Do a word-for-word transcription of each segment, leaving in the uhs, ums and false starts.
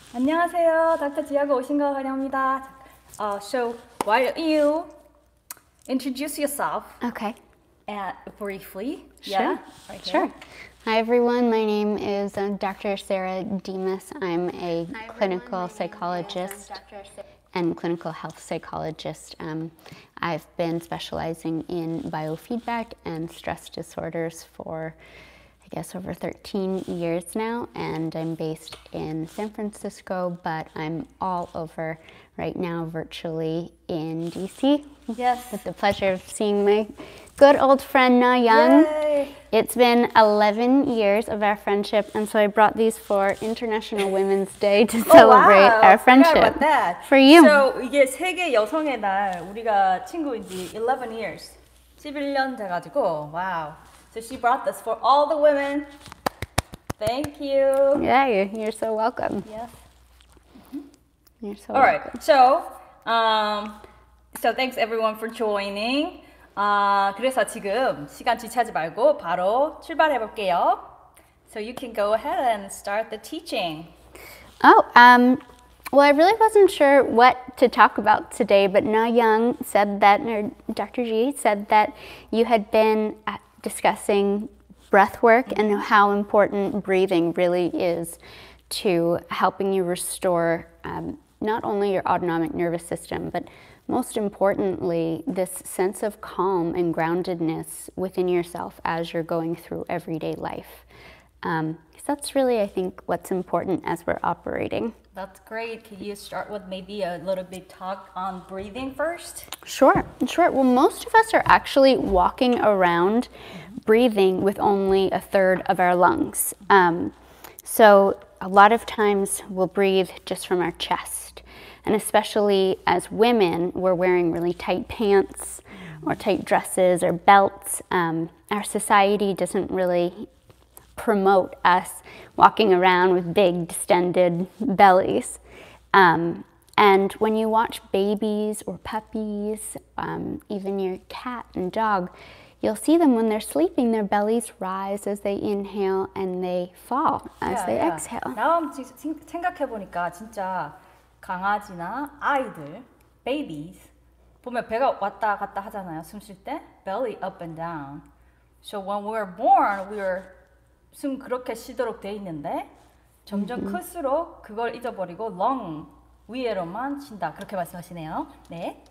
안녕하세요. 닥터 지아가 오신 거 환영합니다. Uh, so, why don't you introduce yourself Okay. uh, briefly? Sure. Yeah, right here. Sure. Hi, everyone. My name is uh, Doctor Sarah Demas. I'm a Hi, clinical everyone. My name is, um, psychologist Doctor Sa- and clinical health psychologist. Um, I've been specializing in biofeedback and stress disorders for, I guess, over thirteen years now, and I'm based in San Francisco, but I'm all over right now virtually in D C. Yes. With the pleasure of seeing my good old friend Na Young. Yay. It's been eleven years of our friendship, and so I brought these for International Women's Day to celebrate oh, wow. our Forgot friendship. about that. For you. So, 이게 세계 여성의 날, 우리가 친구인 지 eleven years, 십일 년 돼가지고, wow. So she brought this for all the women. Thank you. Yeah, you're, you're so welcome. Yes. You're so All right. welcome. So, um, so thanks everyone for joining. 아, 그래서 지금 시간 지체하지 말고 바로 출발해 볼게요. So you can go ahead and start the teaching. Oh, um, well, I really wasn't sure what to talk about today, but Na Young said that, or Doctor G said that you had been uh, discussing breath work and how important breathing really is to helping you restore um, not only your autonomic nervous system, but most importantly, this sense of calm and groundedness within yourself as you're going through everyday life. Um, 'cause that's really, I think, what's important as we're operating. That's great. Can you start with maybe a little bit talk on breathing first? Sure, sure. Well, most of us are actually walking around breathing with only a third of our lungs. Um, so a lot of times we'll breathe just from our chest. And especially as women, we're wearing really tight pants or tight dresses or belts. Um, our society doesn't really promote us walking around with big distended bellies. Um, and when you watch babies or puppies, um, even your cat and dog, you'll see them when they're sleeping, their bellies rise as they inhale and they fall as Yeah, they yeah. exhale. 다음 생각해 보니까 진짜 강아지나 아이들, babies 보면 배가 왔다 갔다 하잖아요. 숨 쉴 때 belly up and down. So when we were born, we were 숨 그렇게 쉬도록 돼 있는데 점점 Mm-hmm. 클수록 그걸 잊어버리고 lung 위에로만 쉰다. 그렇게 말씀하시네요. 네.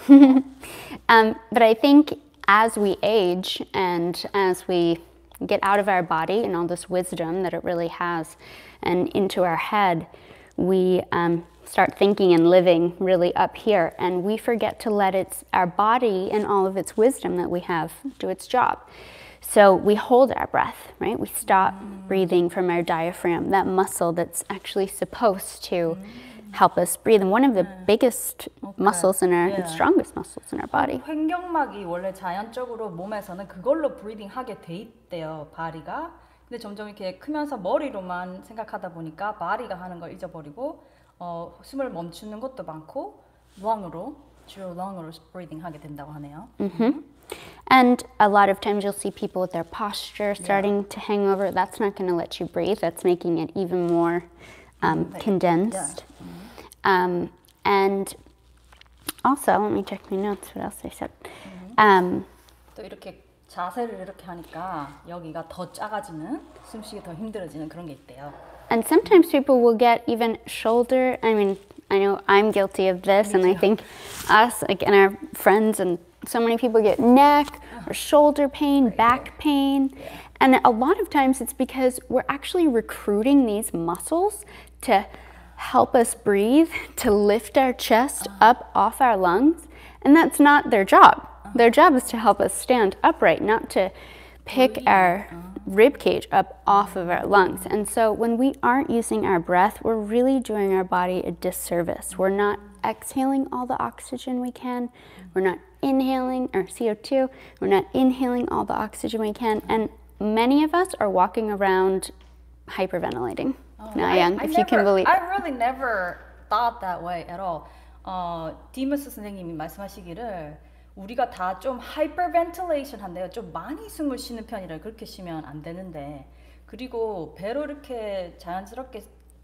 Um, but I think as we age and as we get out of our body and all this wisdom that it really has and into our head, we um, start thinking and living really up here, and we forget to let its, our body and all of its wisdom that we have do its job. So we hold our breath, right? We stop mm. breathing from our diaphragm, that muscle that's actually supposed to mm. help us breathe. And one of the mm. biggest okay. muscles in our, yeah. strongest muscles in our body. 횡격막이 원래 자연적으로 몸에서는 그걸로 브리딩 하게 돼 있대요, 바디가. 근데 점점 이렇게 크면서 머리로만 생각하다 보니까 바디가 하는 걸 잊어버리고 어, 숨을 멈추는 것도 많고 lung으로, 주로 lung으로 브리딩 하게 된다고 하네요. Mm-hmm. And a lot of times you'll see people with their posture starting yeah. to hang over. That's not going to let you breathe. That's making it even more um, like, condensed. Yeah. Mm-hmm. um, and also, let me check my notes. What else I said? Mm-hmm. um, 또 이렇게 자세를 이렇게 하니까 여기가 더 작아지는, 숨쉬기 더 힘들어지는 그런 게 있대요. And sometimes people will get even shoulder. I mean, I know I'm guilty of this, and I think us, like, and our friends, and so many people get neck or shoulder pain, back pain. Yeah. And a lot of times it's because we're actually recruiting these muscles to help us breathe, to lift our chest uh-huh. up off our lungs. And that's not their job. Uh-huh. Their job is to help us stand upright, not to pick breathe. our uh-huh. rib cage up off of our lungs. And so when we aren't using our breath, we're really doing our body a disservice. We're not exhaling all the oxygen we can. We're not inhaling, or C O two, we're not inhaling all the oxygen we can. And many of us are walking around hyperventilating. Oh, now, I, Young, I if never, you can believe. I really never thought that way at all. 어, 디머스 선생님이 말씀하시기를 우리가 다 좀 hyperventilation 한대요. 좀 많이 숨을 쉬는 편이라 그렇게 쉬면 안 되는데, 그리고 배로 이렇게 자연스럽게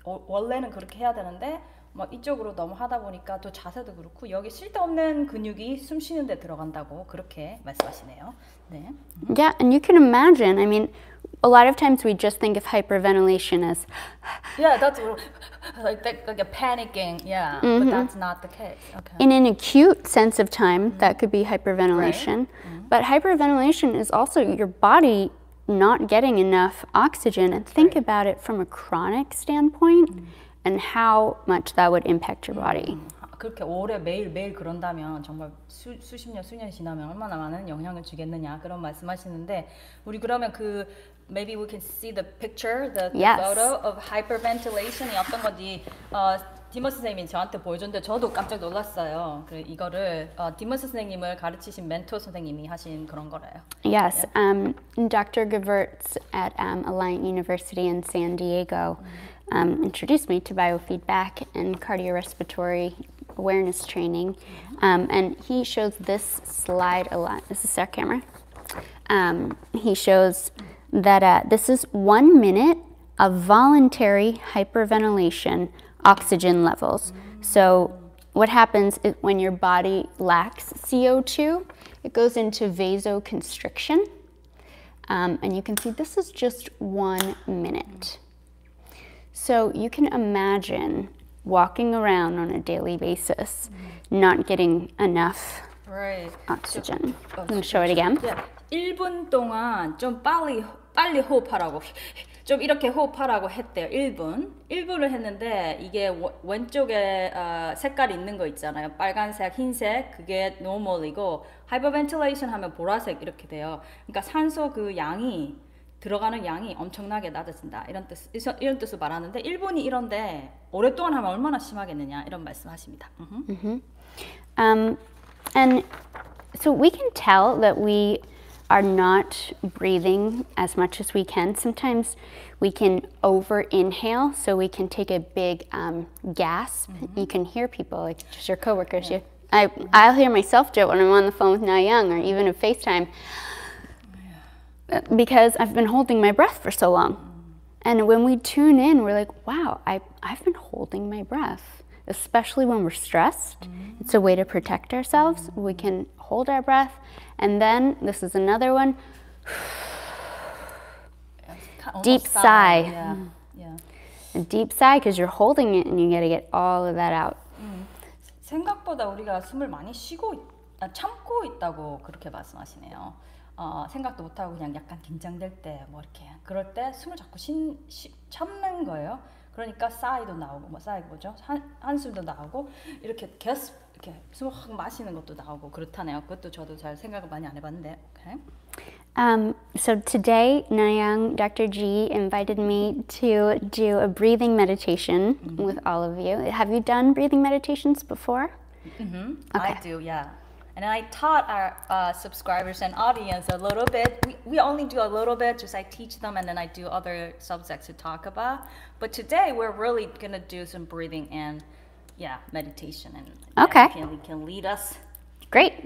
어, 원래는 그렇게 해야 되는데 뭐 이쪽으로 너무 하다 보니까 또 자세도 그렇고 여기 쓸데없는 근육이 숨 쉬는 데 들어간다고 그렇게 말씀하시네요. 네. Yeah, and you can imagine, I mean, a lot of times we just think of hyperventilation as, Yeah, that's like that, like a panicking. Yeah, but that's not the case. Okay. in an acute sense of time, that could be hyperventilation. But hyperventilation is also your body not getting enough oxygen. And think about it from a chronic standpoint and how much that would impact your body. 그렇게 오래 매일 매일 그런다면 정말 수, 수십 년 수년이 지나면 얼마나 많은 영향을 주겠느냐 그런 말씀하시는데 우리 그러면 그 maybe we can see the picture, the, the Yes. photo of hyperventilation이 어떤 건지 어, 디머스 선생님이 저한테 보여줬는데 저도 깜짝 놀랐어요. 그 이거를 어, 디머스 선생님을 가르치신 멘토 선생님이 하신 그런 거래요. Yes, um, Doctor Gewirtz at um, Alliant University in San Diego um, introduced me to biofeedback and cardiorespiratory awareness training. Um, and he shows this slide a lot. This is our camera. Um, he shows that uh, this is one minute of voluntary hyperventilation oxygen levels. So what happens is when your body lacks C O two, it goes into vasoconstriction. Um, and you can see this is just one minute. So you can imagine walking around on a daily basis, not getting enough Right. oxygen. I'm going to show it again. Yeah. 일 분 동안 좀 빨리 빨리 호흡하라고 좀 이렇게 호흡하라고 했대요. 일 분. 일 분을 했는데 이게 워, 왼쪽에 어, 색깔이 있는 거 있잖아요. 빨간색, 흰색 그게 normal이고 hyperventilation 하면 보라색 이렇게 돼요. 그러니까 산소 그 양이 들어가는 양이 엄청나게 낮아진다. 이런 뜻 이런 뜻을 말하는데 일 분이 이런데 오랫동안 하면 얼마나 심하겠느냐 이런 말씀하십니다. Mm-hmm. Um, and so we can tell that we are not breathing as much as we can. Sometimes we can over inhale, so we can take a big um, gasp. Mm-hmm. You can hear people, like just your coworkers. Yeah. You, I, I'll hear myself do it when I'm on the phone with Na Young or even a FaceTime yeah. because I've been holding my breath for so long. Mm-hmm. And when we tune in, we're like, wow, I, I've been holding my breath, especially when we're stressed. Mm-hmm. It's a way to protect ourselves. Mm-hmm. We can hold our breath. And then, this is another one, deep sigh. Yeah. Yeah. A deep sigh because you're holding it and you got to get all of that out. 음, 생각보다 우리가 숨을 많이 쉬고, 있, 아, 참고 있다고 그렇게 말씀하시네요. 어, 생각도 못하고 그냥 약간 긴장될 때, 뭐 이렇게. 그럴 때 숨을 자꾸 쉰, 쉬, 참는 거예요. 그러니까 사이도 나오고, 뭐 사이 뭐죠? 한, 한숨도 나오고, 이렇게 계속 이렇게 숨을 확 마시는 것도 나오고 그렇다네요. 그것도 저도 잘 생각을 많이 안 해봤는데. Okay. Um, so today, Na Young, Doctor G invited me to do a breathing meditation mm-hmm. with all of you. Have you done breathing meditations before? Mm-hmm. Okay. I do, yeah. And I taught our uh, subscribers and audience a little bit. We, we only do a little bit, just I teach them and then I do other subjects to talk about. But today we're really gonna do some breathing and yeah, meditation and okay. yeah, can, can lead us. Great.